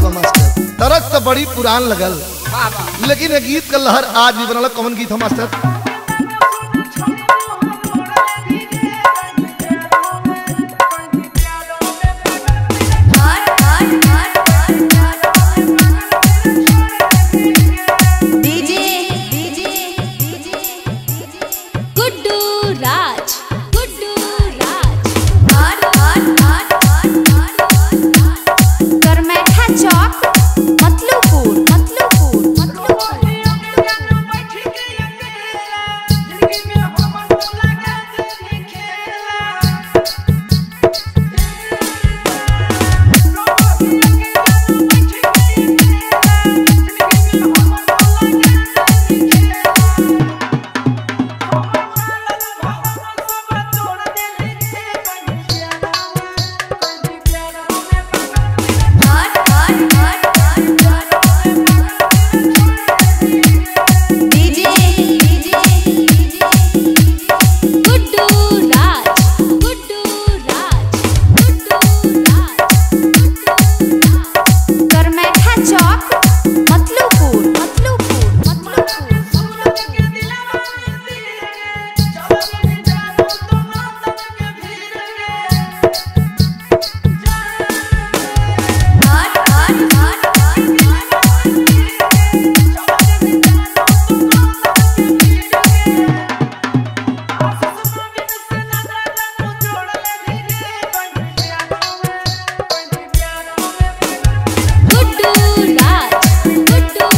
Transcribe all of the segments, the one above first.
बा मास्टर। तरस तो बड़ी पुरान लगल, लेकिन ये गीत का लहर आज भी बनल। कौन गीत है मास्टर?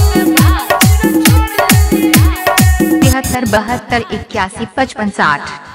/72 81 55 60